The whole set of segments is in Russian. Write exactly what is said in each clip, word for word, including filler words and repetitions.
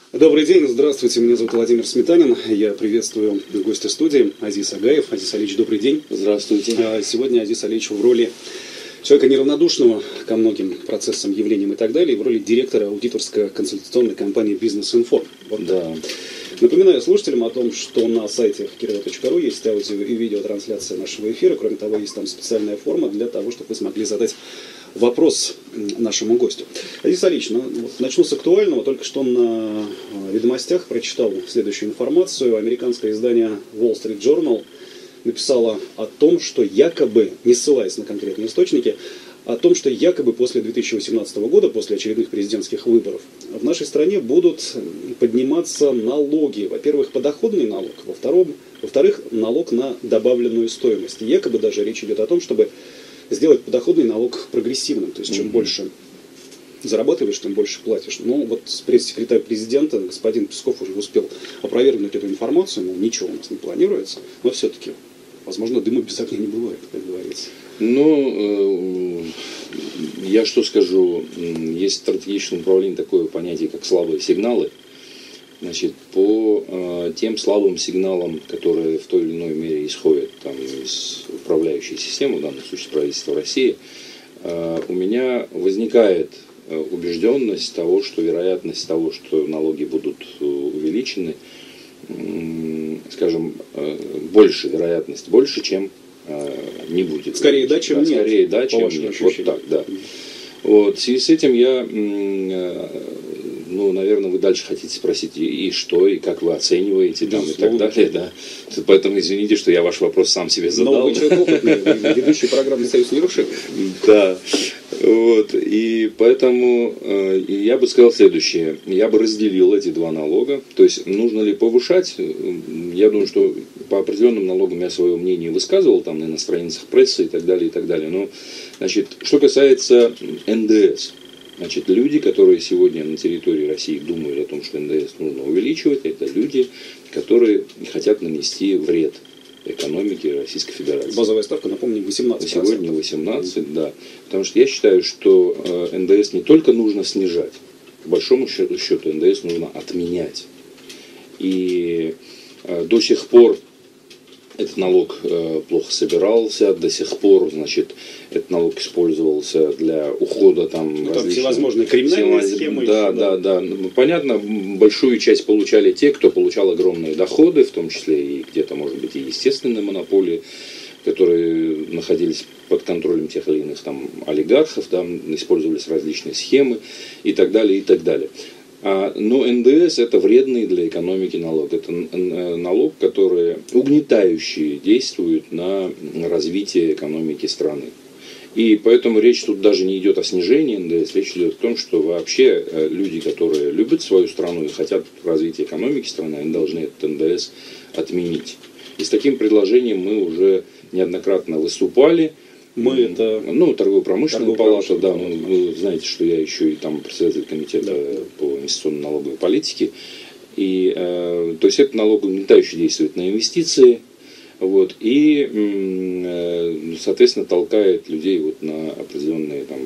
Добрый день, здравствуйте, меня зовут Владимир Сметанин, я приветствую гостя студии Азиз Агаев. Азиз Алиевич, добрый день. Здравствуйте. Сегодня Азиз Алиевич в роли человека неравнодушного ко многим процессам, явлениям и так далее, в роли директора аудиторско-консультационной компании «Бизнес-инфо». Вот. Да. Напоминаю слушателям о том, что на сайте кирилла точка ру есть аудио и видеотрансляция нашего эфира. Кроме того, есть там специальная форма для того, чтобы вы смогли задать вопрос нашему гостю. Азиз Алиевич, ну, вот начну с актуального. Только что на «Ведомостях» прочитал следующую информацию. Американское издание Wall Street Journal написало о том, что якобы, не ссылаясь на конкретные источники, о том, что якобы после две тысячи восемнадцатого года, после очередных президентских выборов, в нашей стране будут подниматься налоги. Во-первых, подоходный налог, во-вторых, во-вторых, налог на добавленную стоимость. И якобы даже речь идет о том, чтобы сделать подоходный налог прогрессивным. То есть, чем mm-hmm. больше зарабатываешь, тем больше платишь. Но вот пресс-секретарь президента, господин Песков, уже успел опровергнуть эту информацию, мол, ничего у нас не планируется, но все-таки, возможно, дыма без огня не бывает, как говорится. Ну, я что скажу, есть в стратегическом управлении такое понятие, как слабые сигналы. Значит, по э, тем слабым сигналам, которые в той или иной мере исходят там, из управляющей системы, в данном случае правительства России, э, у меня возникает э, убежденность того, что вероятность того, что налоги будут э, увеличены, э, скажем, э, больше, вероятность больше, чем э, не будет. Скорее да, чем да, нет. Скорее да, чем нет. Вот так, да. Вот, в связи с этим я... Э, Ну, наверное, вы дальше хотите спросить, и, и что, и как вы оцениваете, там, и так далее, да. Поэтому извините, что я ваш вопрос сам себе задал. Но вы человек опытный, ведущий программы «Союз нерушим». Да, вот, и поэтому э, я бы сказал следующее. Я бы разделил эти два налога. То есть, нужно ли повышать? Я думаю, что по определенным налогам я свое мнение высказывал, там, на страницах прессы и так далее, и так далее. Но, значит, что касается эн дэ эс. Значит, люди, которые сегодня на территории России думают о том, что эн дэ эс нужно увеличивать, это люди, которые хотят нанести вред экономике Российской Федерации. Базовая ставка, напомню, восемнадцать процентов. Сегодня восемнадцать процентов, да. Потому что я считаю, что эн дэ эс не только нужно снижать, по большому счету, счету эн дэ эс нужно отменять. И до сих пор этот налог э, плохо собирался, до сих пор, значит, этот налог использовался для ухода там, ну, там всевозможные криминальные всевоз... схемы. Да, еще, да, да, да. Понятно, большую часть получали те, кто получал огромные доходы, в том числе и где-то, может быть, и естественные монополии, которые находились под контролем тех или иных там олигархов, там использовались различные схемы и так далее, и так далее. Но эн дэ эс это вредный для экономики налог. Это налог, который угнетающий действует на развитие экономики страны. И поэтому речь тут даже не идет о снижении эн дэ эс, речь идет о том, что вообще люди, которые любят свою страну и хотят развития экономики страны, они должны этот эн дэ эс отменить. И с таким предложением мы уже неоднократно выступали. Мы это... Ну, торгово-промышленная палата, да, ну, палата. Вы знаете, что я еще и там председатель комитета да. по инвестиционно-налоговой политике. И, э, то есть, это налог угнетающе действует на инвестиции, вот, и, э, соответственно, толкает людей вот на определенные там,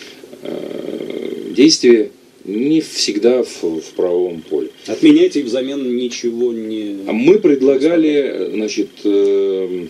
э, действия, не всегда в, в правовом поле. Отменять и взамен ничего не... А мы предлагали, значит, э,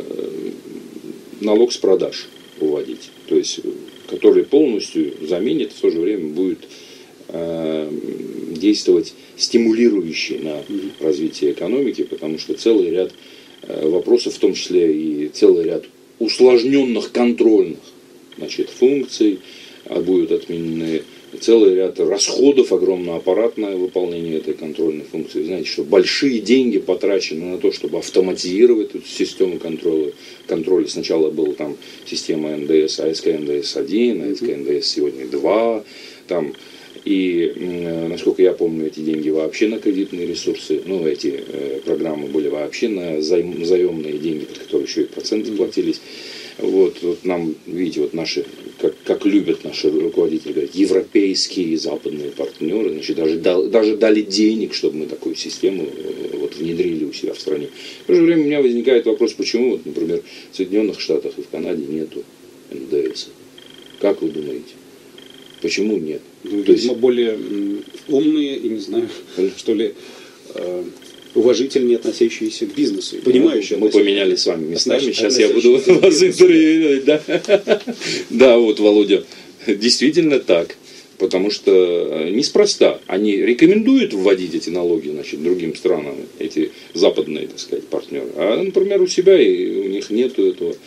налог с продаж уводить, то есть, который полностью заменит, в то же время будет э, действовать стимулирующе на развитие экономики, потому что целый ряд э, вопросов, в том числе и целый ряд усложненных контрольных, значит, функций а будут отменены, целый ряд расходов, огромное аппаратное выполнение этой контрольной функции. Вы знаете, что большие деньги потрачены на то, чтобы автоматизировать эту систему контроля. контроля. Сначала была там система эн дэ эс, а эс ка эн дэ эс один, а эс ка эн дэ эс сегодня два. Там, и, насколько я помню, эти деньги вообще на кредитные ресурсы, ну, эти э, программы были вообще на заем, заемные деньги, под которые еще и проценты платились. Вот, вот нам, видите, вот наши, как, как любят наши руководители, говорят, европейские и западные партнеры, значит, даже, даже дали денег, чтобы мы такую систему вот, внедрили у себя в стране. В то же время у меня возникает вопрос, почему, вот, например, в Соединенных Штатах и в Канаде нету эн дэ эс. Как вы думаете? Почему нет? Ну, То видимо, есть... более м, умные и, не знаю, что ли, э, уважительнее относящиеся к бизнесу. Понимающие. Мы поменяли с вами местами. Относ... Сейчас я буду вас интервьюировать. Да. Да, вот, Володя, действительно так. Потому что неспроста. Они рекомендуют вводить эти налоги, значит, другим странам, эти западные, так сказать, партнеры. А, например, у себя и у них нету этого.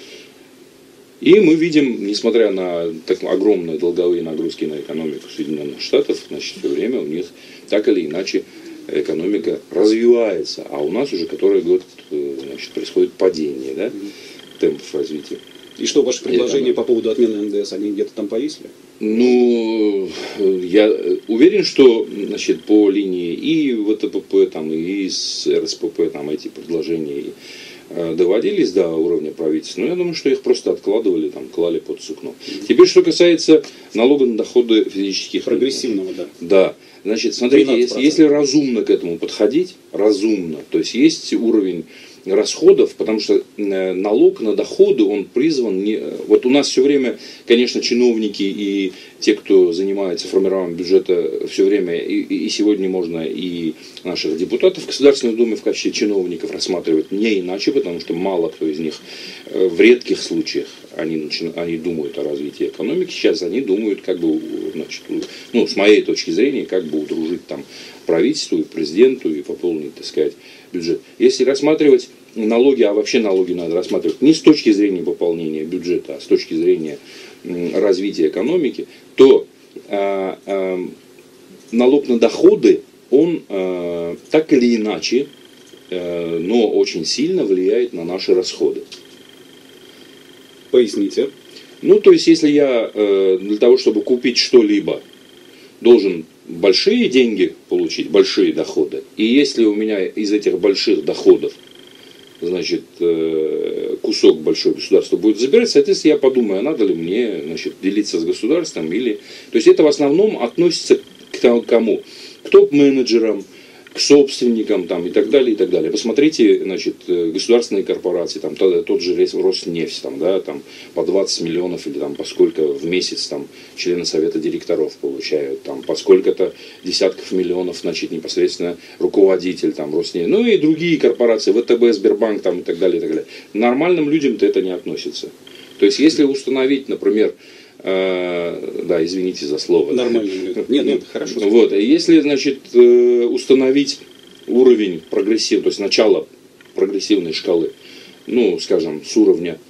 И мы видим, несмотря на так огромные долговые нагрузки на экономику Соединенных Штатов, значит, все время у них так или иначе экономика развивается. А у нас уже который год, значит, происходит падение, да, темпов развития. И что, ваши предложения по поводу отмены эн дэ эс, они где-то там повисли? Ну, я уверен, что, значит, по линии и вэ тэ пэ пэ, там, и с эр эс пэ пэ там, эти предложения доводились до уровня правительства, но я думаю, что их просто откладывали, там, клали под сукно. Mm-hmm. Теперь, что касается налога на доходы физических... Прогрессивного, да. Да. Значит, смотрите, если, если разумно к этому подходить, разумно, то есть есть уровень расходов, потому что налог на доходы, он призван... Не... Вот у нас все время, конечно, чиновники и те, кто занимается формированием бюджета, все время, и, и сегодня можно и наших депутатов в Государственной Думе в качестве чиновников рассматривать не иначе, потому что мало кто из них в редких случаях они, начи... они думают о развитии экономики. Сейчас они думают, как бы, значит, ну, с моей точки зрения, как бы удружить там правительству и президенту и пополнить, так сказать, бюджет. Если рассматривать налоги, а вообще налоги надо рассматривать не с точки зрения пополнения бюджета, а с точки зрения развития экономики, то э, э, налог на доходы, он э, так или иначе, э, но очень сильно влияет на наши расходы. Поясните. Ну, то есть, если я э, для того, чтобы купить что-либо, должен большие деньги получить, большие доходы, и если у меня из этих больших доходов, значит, кусок большой государства будет забирать, соответственно, я подумаю, а надо ли мне, значит, делиться с государством или... То есть это в основном относится к кому? К топ-менеджерам, к собственникам там, и так далее, и так далее. Посмотрите, значит, государственные корпорации, там, тот же Роснефть, там, да, там, по двадцать миллионов или там, по сколько в месяц там, члены совета директоров получают, там, по сколько-то десятков миллионов, значит, непосредственно руководитель там, Роснефть, ну и другие корпорации, вэ тэ бэ, Сбербанк там, и так далее, и так далее. Нормальным людям-то это не относится. То есть, если установить, например, Uh, да, извините за слово. Нормально. Нет, нет, хорошо. Вот, если, значит, установить уровень прогрессивного, то есть начало прогрессивной шкалы, ну, скажем, с уровня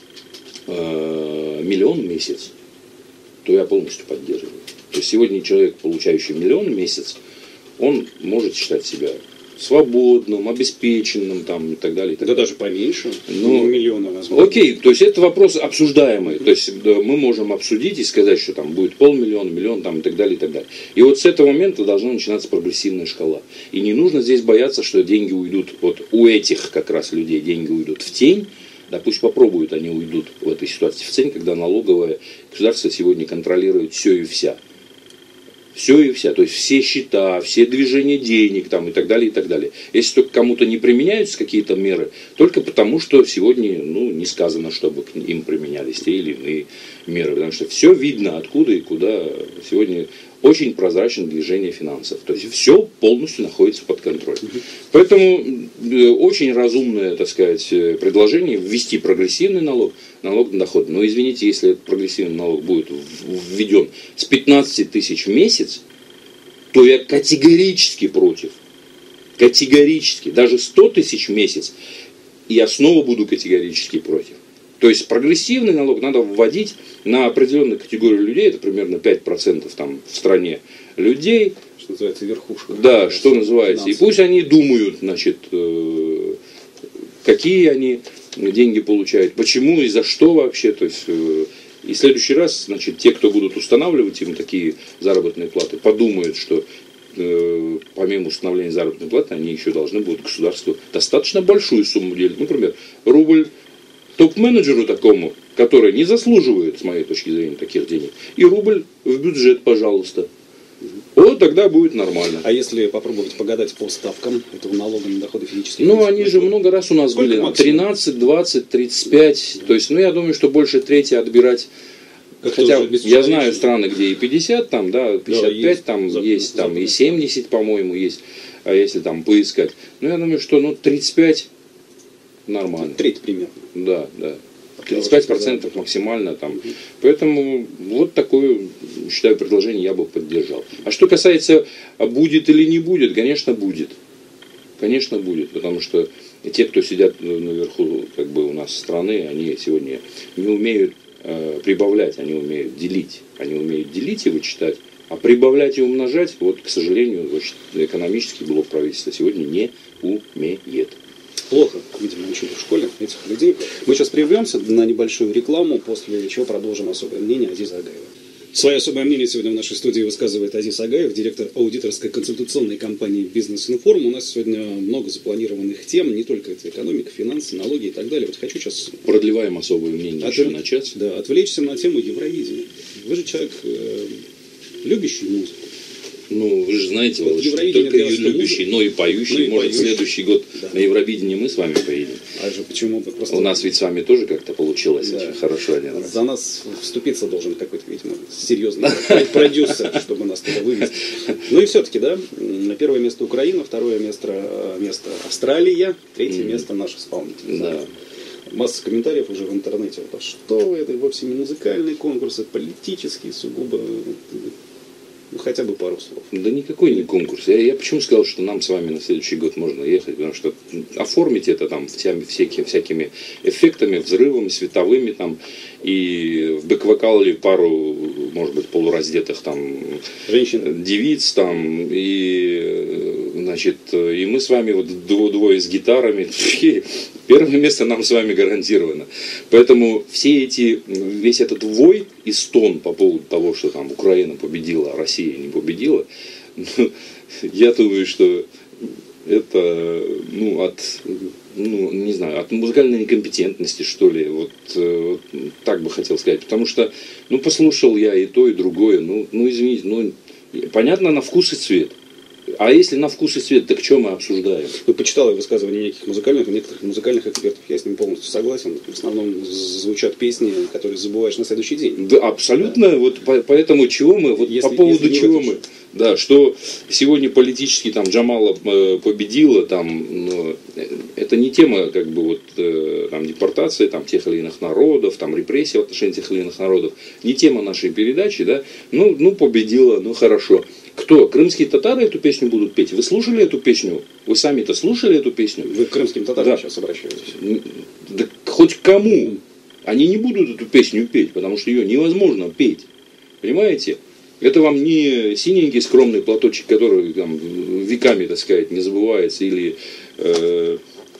э, миллион в месяц, то я полностью поддерживаю. То есть сегодня человек, получающий миллион в месяц, он может считать себя свободным, обеспеченным там, и так далее. И так да далее. Даже поменьше, ну, миллиона возможно. Окей, то есть это вопрос обсуждаемый. То есть да, мы можем обсудить и сказать, что там будет полмиллиона, миллион там, и так далее, и так далее. И вот с этого момента должна начинаться прогрессивная шкала. И не нужно здесь бояться, что деньги уйдут, вот у этих как раз людей деньги уйдут в тень. Да пусть попробуют, они уйдут в этой ситуации в тень, когда налоговое государство сегодня контролирует все и вся. Все и вся, то есть все счета, все движения денег там, и так далее, и так далее. Если только кому-то не применяются какие-то меры, только потому, что сегодня ну, не сказано, чтобы к им применялись те или иные меры. Потому что все видно, откуда и куда сегодня очень прозрачно движение финансов. То есть все полностью находится под контролем. Поэтому очень разумное, так сказать, предложение ввести прогрессивный налог, налог на доход. Но извините, если этот прогрессивный налог будет введен с пятнадцати тысяч в месяц, то я категорически против. Категорически. Даже сто тысяч в месяц я снова буду категорически против. То есть прогрессивный налог надо вводить на определенную категорию людей, это примерно пять процентов там в стране людей. Что называется верхушка. Да, что называется. И пусть они думают, значит, какие они деньги получают, почему и за что вообще. То есть, и в следующий раз, значит, те, кто будут устанавливать им такие заработные платы, подумают, что помимо установления заработной платы, они еще должны будут государству достаточно большую сумму делить. Например, рубль топ-менеджеру такому, который не заслуживает, с моей точки зрения, таких денег, и рубль в бюджет, пожалуйста. Вот тогда будет нормально. А если попробовать погадать по ставкам этого налога на доходы физических? Ну, они же много раз у нас были. тринадцать, двадцать, тридцать пять. То есть, ну, я думаю, что больше трети отбирать Хотя я знаю страны, где и пятьдесят, там, да, пятьдесят пять, да, там запад, есть, там запад. И семьдесят, по-моему, есть, а если там поискать. Ну, я думаю, что ну, тридцать пять нормально. Треть примерно. Да, да. тридцать пять процентов максимально там. Угу. Поэтому вот такое, считаю, предложение я бы поддержал. А что касается, будет или не будет, конечно, будет. Конечно, будет, потому что те, кто сидят наверху как бы у нас страны, они сегодня не умеют э, прибавлять, они умеют делить. Они умеют делить и вычитать, а прибавлять и умножать, вот, к сожалению, экономический блок правительства сегодня не умеет. Плохо, видимо, учили в школе этих людей. Мы сейчас прервемся на небольшую рекламу, после чего продолжим особое мнение Азиза Агаева. Свое особое мнение сегодня в нашей студии высказывает Азиз Агаев, директор аудиторской консультационной компании «Бизнес-информ». У нас сегодня много запланированных тем, не только это экономика, финансы, налоги и так далее. Вот хочу сейчас... Продлеваем особое мнение От... еще начать. Да, отвлечься на тему Евровидения. Вы же человек, э, любящий музыку. Ну, вы же знаете, вот что не только ее любящий, но и поющий. Ну и Может, поющий. Следующий год да. на Евровидении мы с вами поедем. А же почему? Просто... У нас ведь с вами тоже как-то получилось да. очень хорошо один раз. За нас вступиться должен какой-то, видимо, серьезный продюсер, чтобы нас туда вывести. Ну и все-таки, да, первое место Украина, второе место, место Австралия, третье место наш исполнитель. Да. Масса комментариев уже в интернете. Вот, а что это вовсе не музыкальные конкурсы, политические, сугубо... Ну, хотя бы пару слов. Да никакой не конкурс. Я, я почему сказал, что нам с вами на следующий год можно ехать? Потому что оформить это там всякими, всякими эффектами, взрывами, световыми там, и в бэк-вокале пару, может быть, полураздетых там женщин, девиц там, и, значит, и мы с вами вот двое с гитарами. Первое место нам с вами гарантировано. Поэтому все эти, весь этот вой и стон по поводу того, что там Украина победила, а Россия не победила, ну, я думаю, что это ну, от, ну, не знаю, от музыкальной некомпетентности, что ли, вот, вот так бы хотел сказать. Потому что, ну, послушал я и то, и другое, ну, ну извините, ну, понятно, на вкус и цвет. А если на вкус и цвет, так что мы обсуждаем? Ну, почитал я высказывания неких музыкальных, некоторых музыкальных экспертов. Я с ним полностью согласен. В основном звучат песни, которые забываешь на следующий день. Да, абсолютно. Да. Вот по, поэтому чего мы, вот если, по поводу чего мы, да, что сегодня политически там Джамала победила, там, ну, это не тема как бы вот там депортации там тех или иных народов, там репрессий в отношении тех или иных народов, не тема нашей передачи, да. Ну, ну победила, ну хорошо. Кто? Крымские татары эту песню будут петь? Вы слушали эту песню? Вы сами-то слушали эту песню? Вы к крымским татарам да. сейчас обращаетесь? Да хоть к кому. Они не будут эту песню петь, потому что ее невозможно петь. Понимаете? Это вам не синенький скромный платочек, который там, веками, так сказать, не забывается, или, э,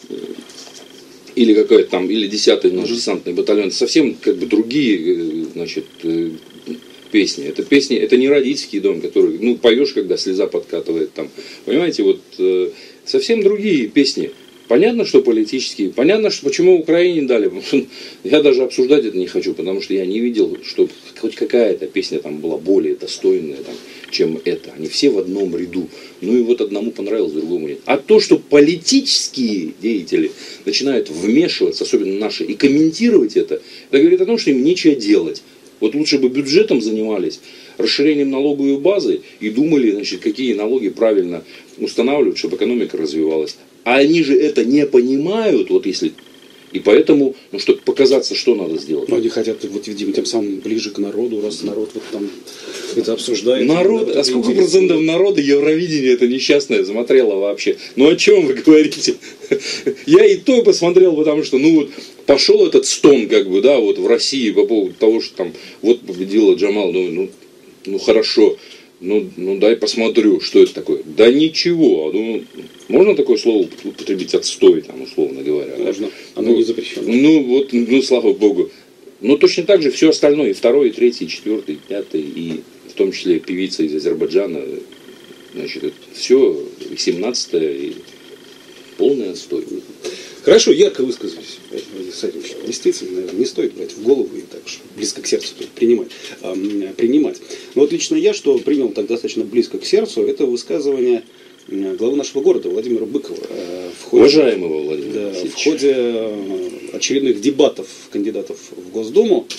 или какой-то там, или десятый наш десантный батальон. Это совсем как бы другие, значит, песни. Это песни, это не родительский дом, который, ну, поешь, когда слеза подкатывает там. Понимаете, вот э, совсем другие песни. Понятно, что политические. Понятно, что почему Украине дали. Я даже обсуждать это не хочу, потому что я не видел, что хоть какая-то песня там была более достойная, там, чем это. Они все в одном ряду. Ну и вот одному понравилось, другому нет. А то, что политические деятели начинают вмешиваться, особенно наши, и комментировать это, это говорит о том, что им нечего делать. Вот лучше бы бюджетом занимались, расширением налоговой базы и думали, значит, какие налоги правильно устанавливать, чтобы экономика развивалась. А они же это не понимают, вот если... И поэтому, ну, чтобы показаться, что надо сделать. Но они хотят, вот, видимо, тем самым ближе к народу, раз народ вот там это обсуждает. Народ, а сколько процентов народа Евровидение это несчастное смотрело вообще? Ну о чем вы говорите? Я и то посмотрел, потому что, ну вот, пошел этот стон, как бы, да, вот в России по поводу того, что там вот победила Джамал, ну, ну, ну хорошо. Ну, ну дай посмотрю, что это такое. Да ничего. Ну, можно такое слово употребить, отстой, там, условно говоря. Можно. Да? Оно ну, не запрещено. Ну, вот, ну, слава богу. Но точно так же все остальное, и второй, и третий, и четвертый, и пятый, и в том числе певица из Азербайджана, значит, это все, и семнадцатое, и полный отстой. Хорошо, ярко высказались. Действительно, наверное, не стоит брать в голову и так же близко к сердцу принимать. А, принимать. Но вот лично я, что принял так достаточно близко к сердцу, это высказывание главы нашего города Владимира Быкова. В ходе, Уважаемого Владимира да, в ходе очередных дебатов кандидатов в Госдуму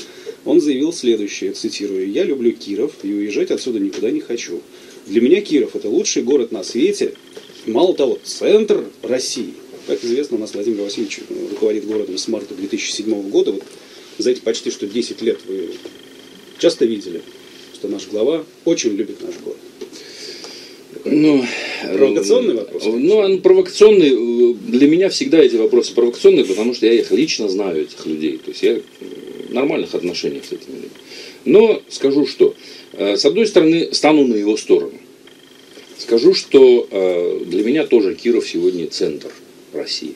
Он заявил следующее, цитирую: «Я люблю Киров и уезжать отсюда никуда не хочу. Для меня Киров – это лучший город на свете. Мало того, центр России». Как известно, у нас Владимир Васильевич руководит городом с марта две тысячи седьмого года. Вот за эти почти что десять лет вы часто видели, что наш глава очень любит наш город. Ну, провокационный вопрос? Ну, он провокационный. Для меня всегда эти вопросы провокационные, потому что я их лично знаю, этих людей. То есть я в нормальных отношениях с этими людьми. Но скажу, что с одной стороны стану на его сторону. Скажу, что для меня тоже Киров сегодня центр России.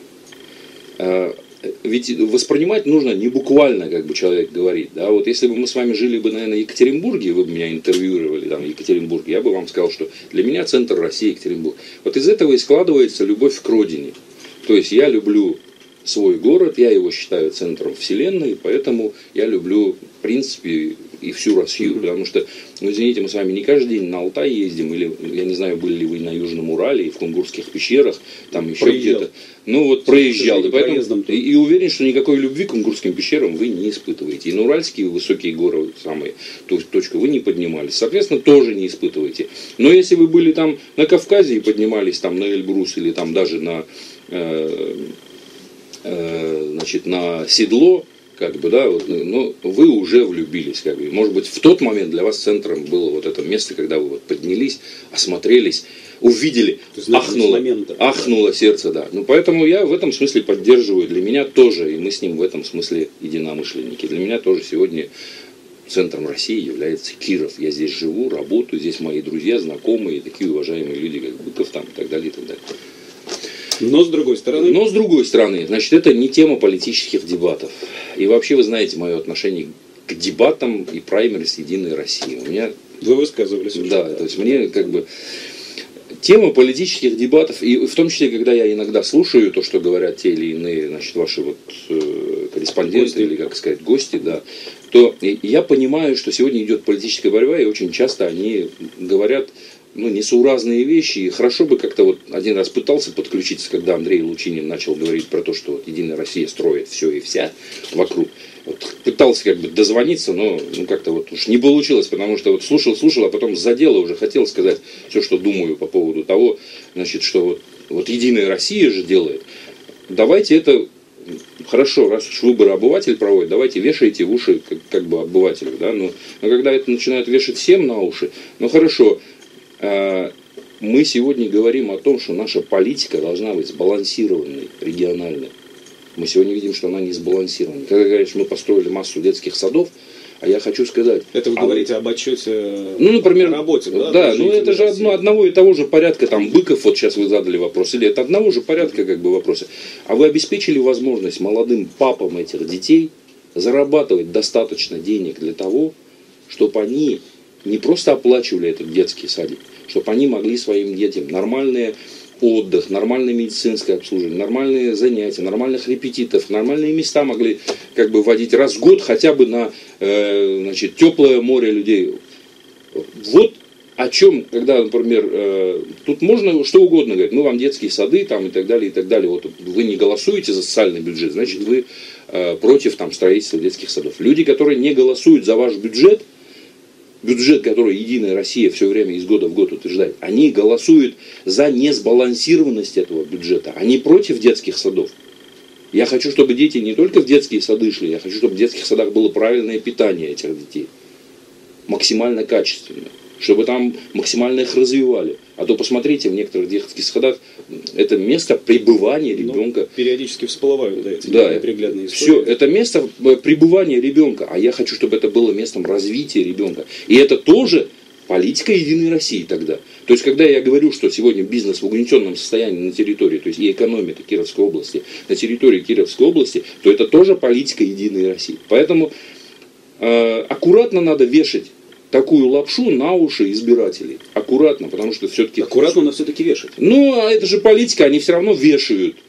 Ведь воспринимать нужно не буквально, как бы человек говорит. Да? Вот если бы мы с вами жили бы, наверное, в Екатеринбурге, вы бы меня интервьюировали там, в Екатеринбурге, я бы вам сказал, что для меня центр России Екатеринбург. Вот из этого и складывается любовь к родине. То есть я люблю свой город, я его считаю центром вселенной, поэтому я люблю, в принципе, и всю Россию. Mm-hmm. Потому что, ну, извините, мы с вами не каждый день на Алтай ездим, или, я не знаю, были ли вы на Южном Урале, и в Кунгурских пещерах, там еще проезжал. где-то. Ну вот проезжал. И, поэтому, и, и уверен, что никакой любви к Кунгурским пещерам вы не испытываете. И на Уральские высокие горы, самые, ту точку, вы не поднимались. Соответственно, тоже не испытываете. Но если вы были там на Кавказе и поднимались там на Эльбрус, или там даже на, э, э, значит, на Седло, как бы, да, вот, но вы уже влюбились, как бы. Может быть, в тот момент для вас центром было вот это место, когда вы вот поднялись, осмотрелись, увидели, есть, ахнуло, ахнуло сердце, да. Ну, поэтому я в этом смысле поддерживаю. Для меня тоже, и мы с ним в этом смысле единомышленники. Для меня тоже сегодня центром России является Киров. Я здесь живу, работаю, здесь мои друзья, знакомые, такие уважаемые люди, как Быков там, и так далее, и так далее. Но с другой стороны... Но с другой стороны, значит, это не тема политических дебатов. И вообще, вы знаете мое отношение к дебатам и праймерис Единой России. У меня... Вы высказывались уже. Да, то есть мне как бы... Тема политических дебатов, и в том числе, когда я иногда слушаю то, что говорят те или иные, значит, ваши вот э, корреспонденты, гости. Или, как сказать, гости, да, то я понимаю, что сегодня идет политическая борьба, и очень часто они говорят, ну, несуразные вещи. И хорошо бы как-то вот один раз пытался подключиться, когда Андрей Лучинин начал говорить про то, что вот Единая Россия строит все и вся вокруг. Вот пытался как бы дозвониться, но ну, как-то вот уж не получилось, потому что вот слушал, слушал, а потом задело уже, хотел сказать все, что думаю по поводу того, значит, что вот, вот Единая Россия же делает. Давайте это, хорошо, раз уж выборы обыватель проводит, давайте вешайте в уши как, как бы обывателю, да, но, но когда это начинают вешать всем на уши, ну хорошо, э, мы сегодня говорим о том, что наша политика должна быть сбалансированной, региональной. Мы сегодня видим, что она не сбалансирована. Когда говоришь, мы построили массу детских садов, а я хочу сказать... Это вы а говорите об отчете, ну, например, о работе, да? Да, ну это же одно, одного и того же порядка, там, Быков, вот сейчас вы задали вопрос, или это одного же порядка, как бы, вопросы. А вы обеспечили возможность молодым папам этих детей зарабатывать достаточно денег для того, чтобы они не просто оплачивали этот детский садик, чтобы они могли своим детям нормальные... отдых, нормальное медицинское обслуживание, нормальные занятия, нормальных репетиторов, нормальные места могли как бы водить раз в год хотя бы на э, значит, теплое море людей. Вот о чем, когда, например, э, тут можно что угодно говорить, мы вам детские сады там, и так далее, и так далее. Вот вы не голосуете за социальный бюджет, значит вы э, против там, строительства детских садов. Люди, которые не голосуют за ваш бюджет, бюджет, который Единая Россия все время из года в год утверждает, они голосуют за несбалансированность этого бюджета, они против детских садов. Я хочу, чтобы дети не только в детские сады шли, я хочу, чтобы в детских садах было правильное питание этих детей, максимально качественное, чтобы там максимально их развивали. А то посмотрите, в некоторых детских садах это место пребывания ребенка. Ну, периодически всплывают, да, эти да, неприглядные истории. Все, это место пребывания ребенка, а я хочу, чтобы это было местом развития ребенка. И это тоже политика Единой России тогда. То есть, когда я говорю, что сегодня бизнес в угнетенном состоянии на территории, то есть и экономика Кировской области, на территории Кировской области, то это тоже политика Единой России. Поэтому э, аккуратно надо вешать такую лапшу на уши избирателей. Аккуратно, потому что все-таки... Аккуратно, но все-таки вешать. Ну, а это же политика, они все равно вешают.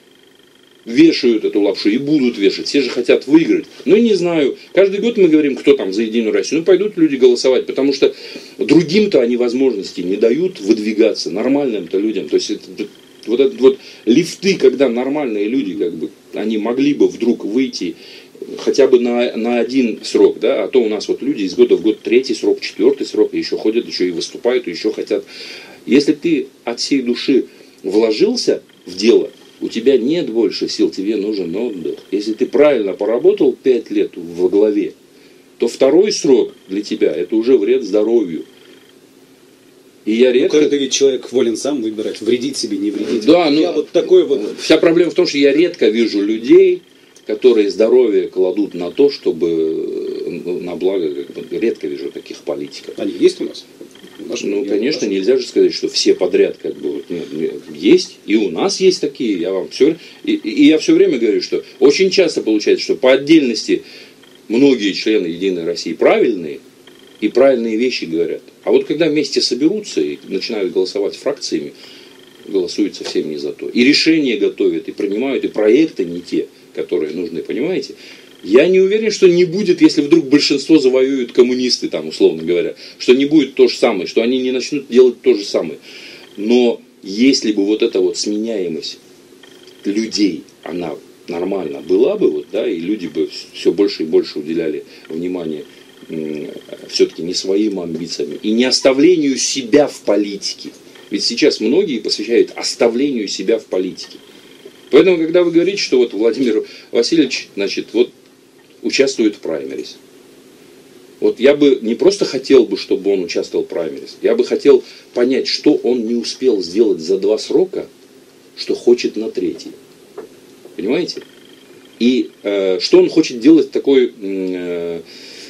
Вешают эту лапшу и будут вешать. Все же хотят выиграть. Ну, не знаю. Каждый год мы говорим, кто там за Единую Россию. Ну, пойдут люди голосовать, потому что другим-то они возможности не дают выдвигаться, нормальным-то людям. То есть, это, вот этот вот лифты, когда нормальные люди, как бы, они могли бы вдруг выйти хотя бы на, на один срок, да, а то у нас вот люди из года в год третий срок, четвертый срок, и еще ходят, еще и выступают, и еще хотят. Если ты от всей души вложился в дело, у тебя нет больше сил, тебе нужен отдых. Если ты правильно поработал пять лет во главе, то второй срок для тебя это уже вред здоровью. И я редко... Ну, когда ведь человек волен сам выбирать, вредить себе, не вредить. Да, ну, я вот такой вот... Вся проблема в том, что я редко вижу людей, которые здоровье кладут на то, чтобы на благо, редко вижу таких политиков. Они есть у нас? Наш, ну, конечно, наши... нельзя же сказать, что все подряд как бы вот, нет, нет, есть, и у нас есть такие, я вам все, и, и я все время говорю, что очень часто получается, что по отдельности многие члены Единой России правильные, и правильные вещи говорят. А вот когда вместе соберутся и начинают голосовать фракциями, голосуют совсем не за то. И решения готовят, и принимают, и проекты не те, которые нужны, понимаете? Я не уверен, что не будет, если вдруг большинство завоюют коммунисты, там, условно говоря, что не будет то же самое, что они не начнут делать то же самое. Но если бы вот эта вот сменяемость людей, она нормально была бы, вот, да, и люди бы все больше и больше уделяли внимание все-таки не своим амбициям и не оставлению себя в политике. Ведь сейчас многие посвящают оставлению себя в политике. Поэтому, когда вы говорите, что вот Владимир Васильевич, значит, вот участвует в праймерис. Вот я бы не просто хотел бы, чтобы он участвовал в праймерис, я бы хотел понять, что он не успел сделать за два срока, что хочет на третий. Понимаете? И э, что он хочет делать в такой... Э,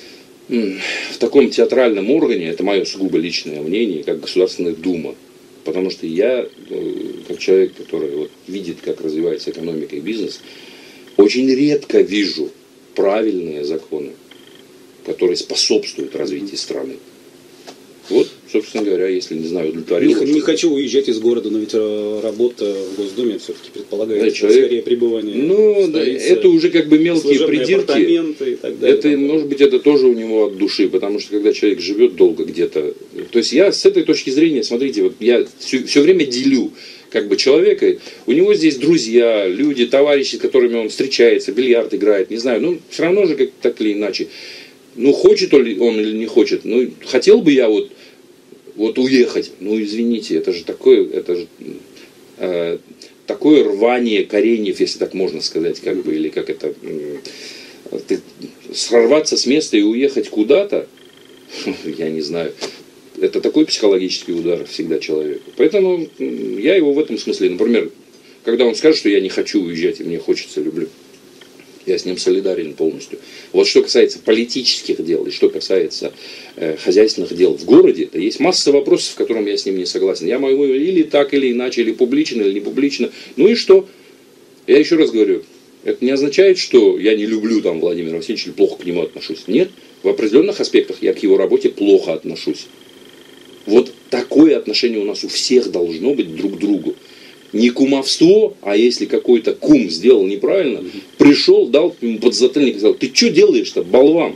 в таком театральном органе, это мое сугубо личное мнение, как Государственная Дума. Потому что я, как человек, который вот видит, как развивается экономика и бизнес, очень редко вижу правильные законы, которые способствуют развитию страны. Вот, собственно говоря, если, не знаю, удовлетворил... Не, не хочу уезжать из города, но ведь работа в Госдуме все-таки предполагает да, человек... скорее пребывание. Ну, да, это уже как бы мелкие придирки. И так далее, это, может быть, это тоже у него от души, потому что когда человек живет долго где-то... То есть я с этой точки зрения, смотрите, вот я все, все время делю как бы человека, у него здесь друзья, люди, товарищи, с которыми он встречается, бильярд играет, не знаю, ну, все равно же как так или иначе. Ну, хочет он или не хочет, ну, хотел бы я вот Вот уехать, ну извините, это же такое, это же э, такое рвание кореньев, если так можно сказать, как бы, или как это, э, ты, сорваться с места и уехать куда-то, я не знаю, это такой психологический удар всегда человеку. Поэтому я его в этом смысле, например, когда он скажет, что я не хочу уезжать, и мне хочется, люблю, я с ним солидарен полностью. Вот что касается политических дел и что касается э, хозяйственных дел в городе, то есть масса вопросов, в котором я с ним не согласен. Я могу или так, или иначе, или публично, или не публично. Ну и что? Я еще раз говорю, это не означает, что я не люблю там Владимира Васильевича или плохо к нему отношусь. Нет, в определенных аспектах я к его работе плохо отношусь. Вот такое отношение у нас у всех должно быть друг к другу. Не кумовство, а если какой-то кум сделал неправильно, mm-hmm. пришел, дал ему подзатыльник и сказал, ты что делаешь-то, болван?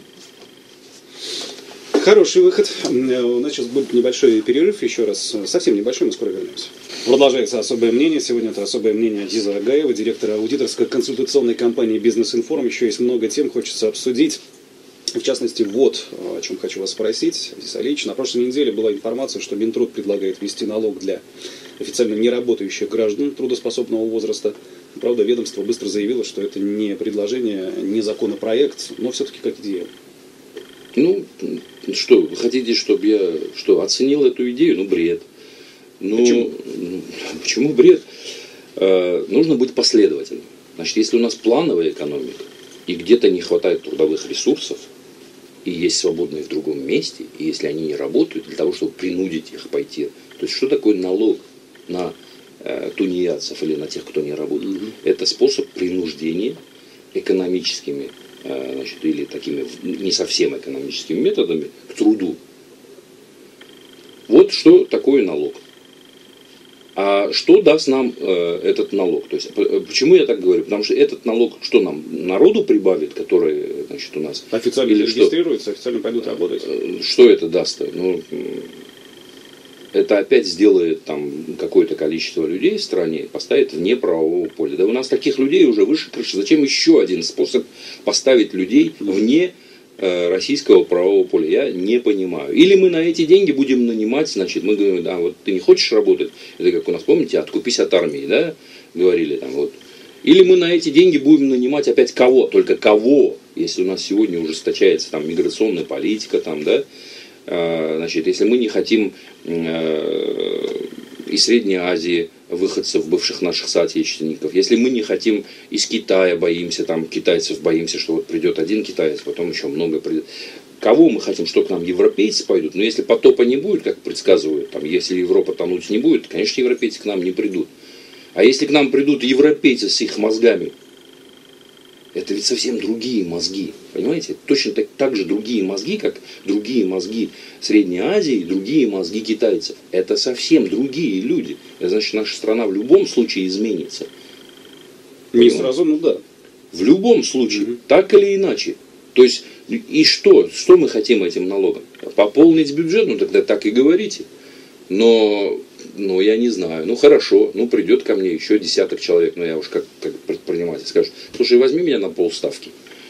Хороший выход. У нас сейчас будет небольшой перерыв, еще раз, совсем небольшой, мы скоро вернемся. Продолжается особое мнение. Сегодня это особое мнение Азиза Агаева, директора аудиторской консультационной компании «Бизнес-информ». Еще есть много тем, хочется обсудить. В частности, вот о чем хочу вас спросить, Азиз Алиевич. На прошлой неделе была информация, что Минтруд предлагает ввести налог для официально неработающих граждан трудоспособного возраста. Правда, ведомство быстро заявило, что это не предложение, не законопроект, но все-таки как идея. Ну, что, вы хотите, чтобы я что, оценил эту идею? Ну, бред. Ну, почему? Почему бред? Э, нужно быть последовательным. Значит, если у нас плановая экономика, и где-то не хватает трудовых ресурсов, и есть свободные в другом месте, и если они не работают, для того, чтобы принудить их пойти. То есть, что такое налог на э, тунеядцев или на тех, кто не работает? Mm-hmm. Это способ принуждения экономическими, э, значит, или такими не совсем экономическими методами к труду. Вот что такое налог. А что даст нам э, этот налог? То есть, почему я так говорю? Потому что этот налог, что нам, народу прибавит, который, значит, у нас... Официально или регистрируется, что? Официально пойдут работать. Что это даст? Ну, это опять сделает там какое-то количество людей в стране, поставит вне правового поля. Да у нас таких людей уже выше крыши. Зачем еще один способ поставить людей вне э, российского правового поля? Я не понимаю. Или мы на эти деньги будем нанимать, значит, мы говорим, да, вот ты не хочешь работать, это как у нас, помните, откупись от армии, да, говорили там вот. Или мы на эти деньги будем нанимать опять кого? Только кого? Если у нас сегодня ужесточается там миграционная политика, там, да, значит, если мы не хотим из Средней Азии выходцев, бывших наших соотечественников, если мы не хотим из Китая, боимся, там, китайцев боимся, что вот придет один китаец, потом еще много придет. Кого мы хотим, что к нам европейцы пойдут? Но если потопа не будет, как предсказывают, там, если Европа тонуть не будет, конечно, европейцы к нам не придут. А если к нам придут европейцы с их мозгами, это ведь совсем другие мозги, понимаете? Точно так, так же другие мозги, как другие мозги Средней Азии, другие мозги китайцев. Это совсем другие люди. Это значит, наша страна в любом случае изменится. Не сразу, ну да. В любом случае, Mm-hmm. так или иначе. То есть, и что? Что мы хотим этим налогом? Пополнить бюджет? Ну тогда так и говорите. Но... Ну, я не знаю. Ну, хорошо. Ну, придет ко мне еще десяток человек. Ну, я уж как, как предприниматель скажу. Слушай, возьми меня на полставки.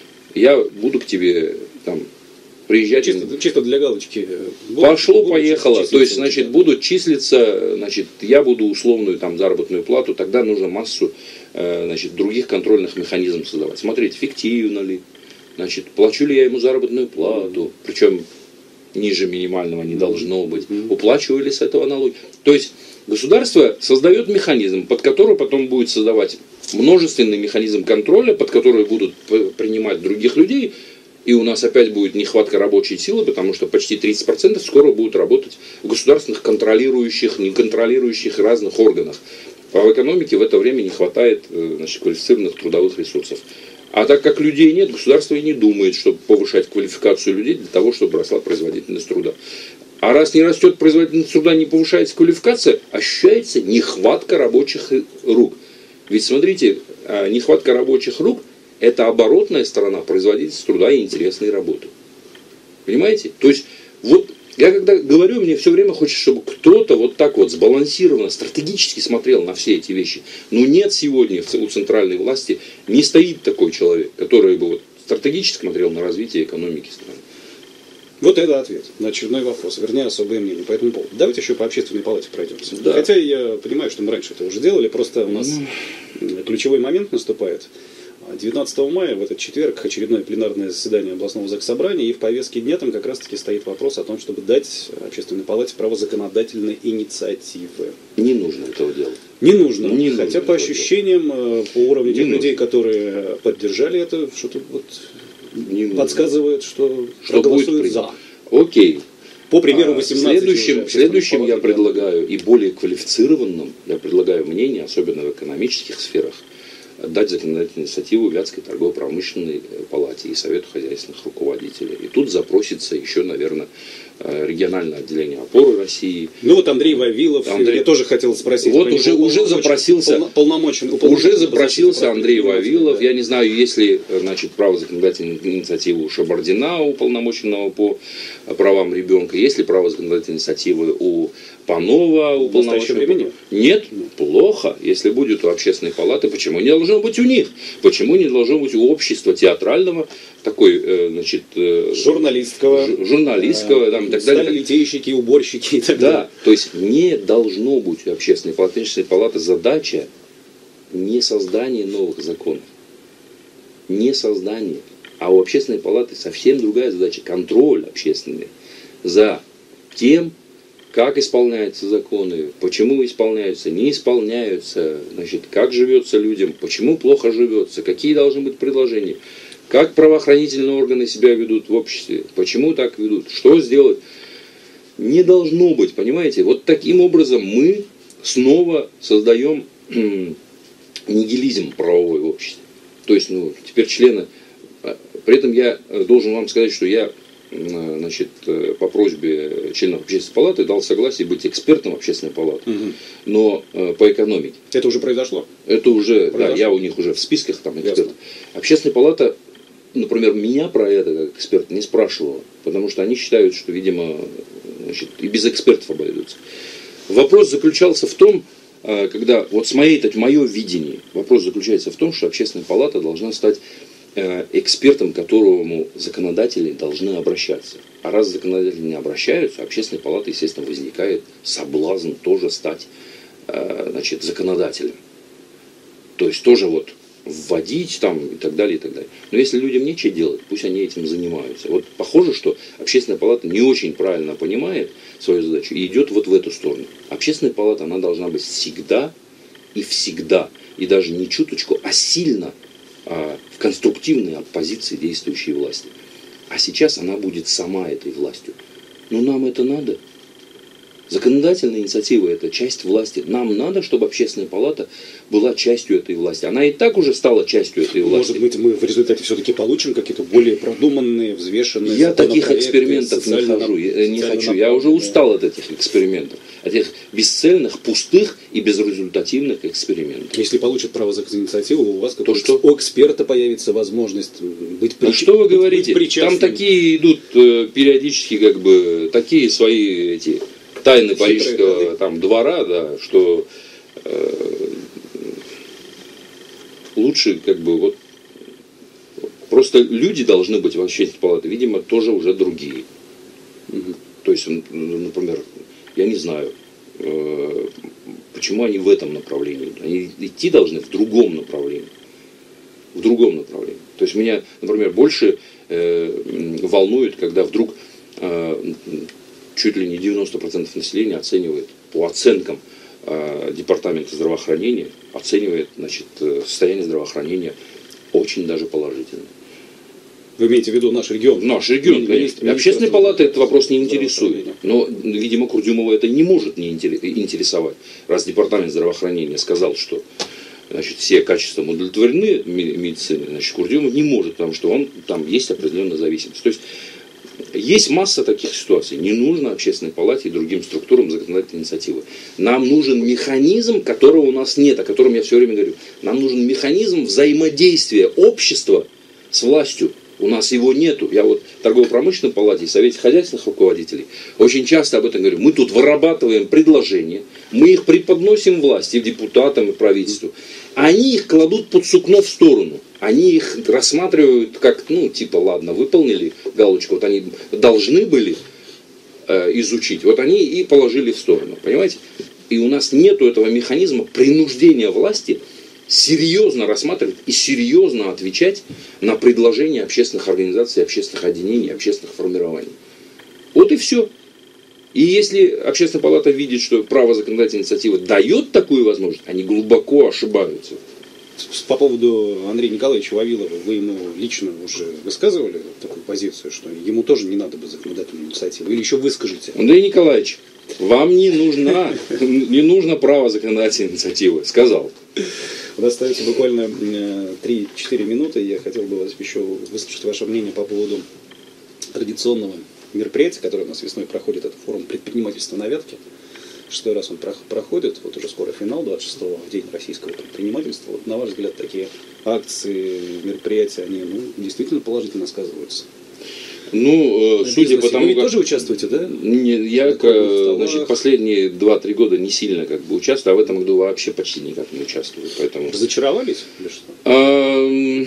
Я буду к тебе там приезжать. Чисто, чисто для галочки. Пошло, поехало. То есть, значит, будут числиться, значит, я буду условную там заработную плату. Тогда нужно массу, значит, других контрольных механизмов создавать. Смотреть, фиктивно ли. Значит, плачу ли я ему заработную плату. Причем... ниже минимального не должно быть. Уплачивали с этого налоги. То есть государство создает механизм, под который потом будет создавать множественный механизм контроля, под который будут принимать других людей. И у нас опять будет нехватка рабочей силы, потому что почти тридцать процентов скоро будут работать в государственных контролирующих, неконтролирующих разных органах. А в экономике в это время не хватает, значит, квалифицированных трудовых ресурсов. А так как людей нет, государство и не думает, чтобы повышать квалификацию людей для того, чтобы росла производительность труда. А раз не растет производительность труда, не повышается квалификация, ощущается нехватка рабочих рук. Ведь смотрите, нехватка рабочих рук – это оборотная сторона производительности труда и интересной работы. Понимаете? То есть, вот я когда говорю, мне все время хочется, чтобы кто-то вот так вот сбалансированно, стратегически смотрел на все эти вещи. Но нет сегодня у центральной власти, не стоит такой человек, который бы вот стратегически смотрел на развитие экономики страны. Вот это ответ на очередной вопрос, вернее, особое мнение по этому поводу. Давайте еще по общественной палате пройдемся. Да. Хотя я понимаю, что мы раньше это уже делали, просто у нас mm. ключевой момент наступает. девятнадцатого мая, в этот четверг, очередное пленарное заседание областного заксобрания, и в повестке дня там как раз-таки стоит вопрос о том, чтобы дать общественной палате право законодательной инициативы. Не нужно этого делать. Не нужно. Не Хотя нужно по ощущениям, делать. По уровню не тех нужно. людей, которые поддержали это, что-то вот не подсказывает, что, что проголосуют за. Окей. По примеру восемнадцати. Следующим, следующим я предлагаю, и более квалифицированным, я предлагаю мнение, особенно в экономических сферах, дать законодательную инициативу Вятской торгово-промышленной палате и Совету хозяйственных руководителей. И тут запросится еще, наверное, региональное отделение опоры России. Ну вот Андрей Вавилов, Андрей... я тоже хотел спросить. Вот уже, уже запросился, полномочен, уже запросился Андрей Вавилов. Да. Я не знаю, есть ли, значит, право законодательной инициативы у Шабардина, уполномоченного по правам ребенка, есть ли право законодательной инициативы у Панова, уполномоченного. Нет, плохо. Если будет у общественной палаты, почему не должно быть у них? Почему не должно быть у общества театрального, такой, значит, журналистского, журналистского, там, и так далее. Литейщики, уборщики и так да, далее. То есть не должно быть у общественной палаты. Общественной палаты задача не создание новых законов, не создание, а у общественной палаты совсем другая задача, контроль общественный за тем, как исполняются законы, почему исполняются, не исполняются, значит, как живется людям, почему плохо живется, какие должны быть предложения, как правоохранительные органы себя ведут в обществе, почему так ведут, что сделать. Не должно быть, понимаете, вот таким образом мы снова создаем нигилизм правовой в обществе. То есть, ну, теперь члены, при этом я должен вам сказать, что я, значит, по просьбе членов общественной палаты дал согласие быть экспертом общественной палаты, угу. но э, по экономике. Это уже произошло? Это уже, произошло. Да, я у них уже в списках там эксперт. Ясно. Общественная палата, например, меня про это как эксперт не спрашивала, потому что они считают, что, видимо, значит, и без экспертов обойдутся. Вопрос заключался в том, когда, вот с моей, так, мое видение, вопрос заключается в том, что Общественная палата должна стать экспертом, к которому законодатели должны обращаться. А раз законодатели не обращаются, Общественная палата, естественно, возникает соблазн тоже стать, значит, законодателем. То есть тоже вот вводить там и так далее, и так далее. Но если людям нечего делать, пусть они этим занимаются. Вот похоже, что Общественная палата не очень правильно понимает свою задачу и идет вот в эту сторону. Общественная палата, она должна быть всегда и всегда, и даже не чуточку, а сильно а, в конструктивной оппозиции действующей власти. А сейчас она будет сама этой властью. Но нам это надо. Законодательная инициатива – это часть власти. Нам надо, чтобы Общественная палата была частью этой власти. Она и так уже стала частью этой власти. Может быть, мы в результате все-таки получим какие-то более продуманные, взвешенные. Я таких экспериментов не хожу, я не хочу. Я уже устал от этих экспериментов. От этих бесцельных, пустых и безрезультативных экспериментов. Если получат право законодательной инициативы, у вас, то что? У эксперта появится возможность быть причастным. А что вы говорите? Там такие идут э, периодически, как бы, такие свои эти тайны парижского там двора, да, что э, лучше, как бы, вот просто люди должны быть в Общественной палате, видимо, тоже уже другие. Угу. То есть, например, я не знаю, э, почему они в этом направлении. Они идти должны в другом направлении. В другом направлении. То есть меня, например, больше э, волнует, когда вдруг э, чуть ли не девяносто процентов населения оценивает, по оценкам э, Департамента здравоохранения, оценивает, значит, состояние здравоохранения очень даже положительно. Вы имеете в виду наш регион? Наш регион, конечно. Общественная палата этот вопрос не интересует. Но, видимо, Курдюмова это не может не интересовать. Раз Департамент здравоохранения сказал, что, значит, все качества удовлетворены медицины, значит, Курдюмов не может, потому что он, там есть определенная зависимость. То есть есть масса таких ситуаций. Не нужно Общественной палате и другим структурам законодательной инициативы. Нам нужен механизм, которого у нас нет, о котором я все время говорю. Нам нужен механизм взаимодействия общества с властью. У нас его нету. Я вот в торгово-промышленной палате и совете хозяйственных руководителей очень часто об этом говорю. Мы тут вырабатываем предложения, мы их преподносим власти, депутатам и правительству. Они их кладут под сукно в сторону. Они их рассматривают как, ну, типа, ладно, выполнили галочку, вот они должны были э, изучить, вот они и положили в сторону, понимаете? И у нас нету этого механизма принуждения власти серьезно рассматривать и серьезно отвечать на предложения общественных организаций, общественных объединений, общественных формирований. Вот и все. И если Общественная палата видит, что право законодательной инициативы дает такую возможность, они глубоко ошибаются. По поводу Андрея Николаевича Вавилова, вы ему лично уже высказывали такую позицию, что ему тоже не надо бы законодательной инициативы? Или еще выскажите? Андрей Николаевич, вам не нужна, не нужно право законодательной инициативы, сказал. У нас остается буквально три-четыре минуты. Я хотел бы вас еще выслушать ваше мнение по поводу традиционного мероприятия, которое у нас весной проходит. Это форум предпринимательства на Вятке. Шестой раз он проходит, вот уже скоро финал, двадцать шестого, в день российского предпринимательства. Вот, на ваш взгляд, такие акции, мероприятия, они, ну, действительно положительно сказываются? Ну, судя по тому, вы как... тоже участвуете, да? Не, я, значит, последние два-три года не сильно как бы участвую, а в этом году вообще почти никак не участвую. Поэтому... Разочаровались или что? А,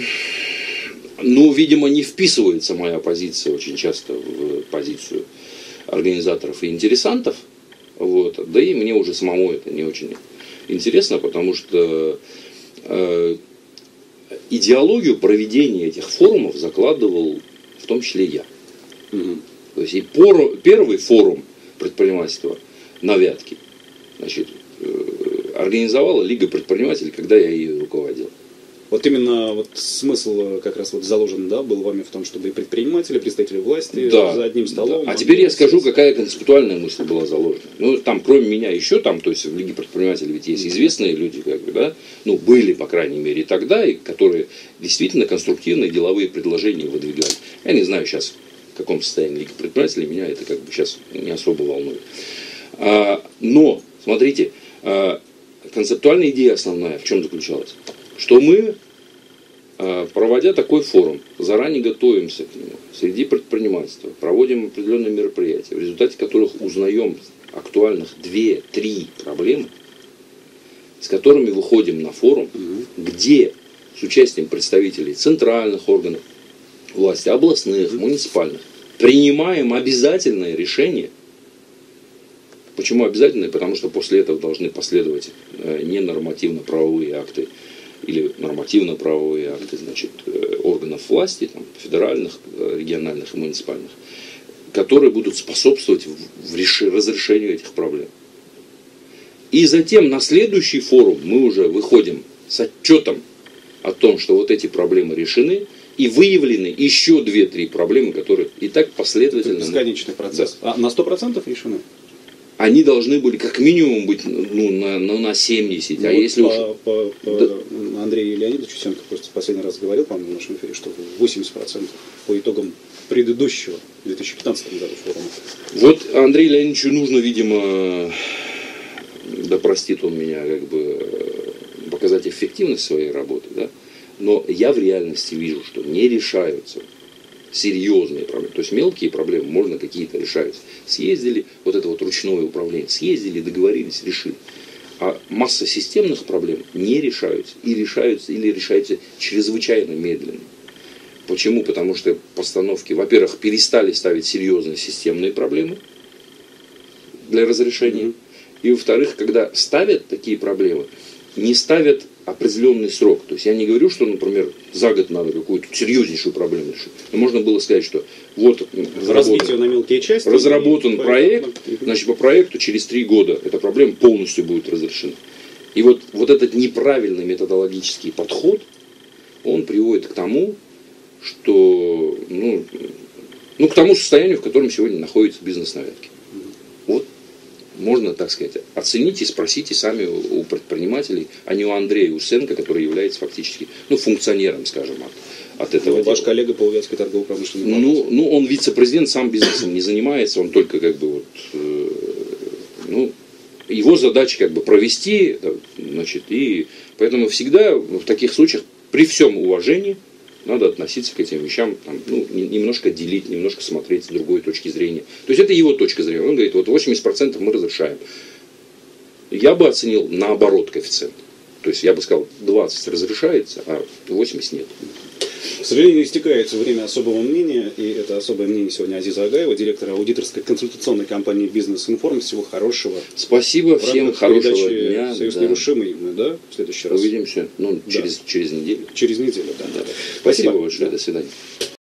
ну, видимо, не вписывается моя позиция очень часто в позицию организаторов и интересантов. Вот. Да и мне уже самому это не очень интересно, потому что э, идеологию проведения этих форумов закладывал в том числе я. Угу. То есть и пор, первый форум предпринимательства на Вятке, значит, э, организовала Лига предпринимателей, когда я ее руководил. Вот именно вот смысл как раз вот заложен, да, был вами в том, чтобы и предприниматели, представители власти, да, за одним столом. Да. А теперь я скажу, какая концептуальная мысль была заложена. Ну, там, кроме меня, еще там, то есть в Лиге предпринимателей ведь есть известные люди, как бы, да, ну, были, по крайней мере, тогда, и которые действительно конструктивные деловые предложения выдвигали. Я не знаю сейчас, в каком состоянии Лига предпринимателей, меня это как бы сейчас не особо волнует. А, но, смотрите, а, концептуальная идея основная в чем заключалась? Что мы, проводя такой форум, заранее готовимся к нему, среди предпринимательства, проводим определенные мероприятия, в результате которых узнаем актуальных две-три проблемы, с которыми выходим на форум, угу. где с участием представителей центральных органов власти, областных, угу. муниципальных, принимаем обязательное решение. Почему обязательное? Потому что после этого должны последовать не нормативно-правовые акты или нормативно-правовые акты, значит, органов власти, там, федеральных, региональных и муниципальных, которые будут способствовать в реши, разрешению этих проблем. И затем на следующий форум мы уже выходим с отчетом о том, что вот эти проблемы решены, и выявлены еще две-три проблемы, которые и так последовательно... Это бесконечный процесс. Да. А на сто процентов решены? Они должны были как минимум быть ну, на, на, на семьдесят. Ну, а вот если по, уже... по, по да. Андрею Леонидовичу Сенко просто в последний раз говорил, по-моему, в нашем эфире, что восемьдесят процентов по итогам предыдущего в две тысячи пятнадцатом году форума. Вот Андрею Леонидовичу нужно, видимо, да простит он меня, как бы показать эффективность своей работы, да? Но я в реальности вижу, что не решаются серьезные проблемы. То есть мелкие проблемы можно какие-то решаются. Съездили, вот это вот ручное управление, съездили, договорились, решили. А масса системных проблем не решаются. И решаются, или решаются чрезвычайно медленно. Почему? Потому что постановки, во-первых, перестали ставить серьезные системные проблемы для разрешения. И во-вторых, когда ставят такие проблемы, не ставят определенный срок. То есть я не говорю, что, например, за год надо какую-то серьезнейшую проблему решить. Но можно было сказать, что вот разработан, на мелкие части, разработан проект, значит, по проекту через три года эта проблема полностью будет разрешена. И вот, вот этот неправильный методологический подход, он приводит к тому, что, ну, ну, к тому состоянию, в котором сегодня находится бизнес на Вятке. Вот. Можно, так сказать, оцените, спросите сами у предпринимателей, а не у Андрея Усенко, который является фактически ну, функционером, скажем, от, от этого. Ну, ваш коллега по Вятской торгово-промышленной палате. Ну, ну, он вице-президент, сам бизнесом не занимается, он только как бы вот, э, ну, его задача как бы провести, значит, и поэтому всегда в таких случаях при всем уважении надо относиться к этим вещам, там, ну, немножко делить, немножко смотреть с другой точки зрения. То есть это его точка зрения. Он говорит, вот восемьдесят процентов мы разрешаем. Я бы оценил наоборот коэффициент. То есть я бы сказал, двадцать разрешается, а восемьдесят нет. К сожалению, истекается время особого мнения, и это особое мнение сегодня Азиза Агаева, директора аудиторской консультационной компании «Бизнес Информ». Всего хорошего. Спасибо, всем хорошего дня. «Союз нерушимый», мы, да, в следующий раз. Увидимся, ну, да. через, через неделю. Через неделю, да. да. Спасибо, Спасибо большое, да. До свидания.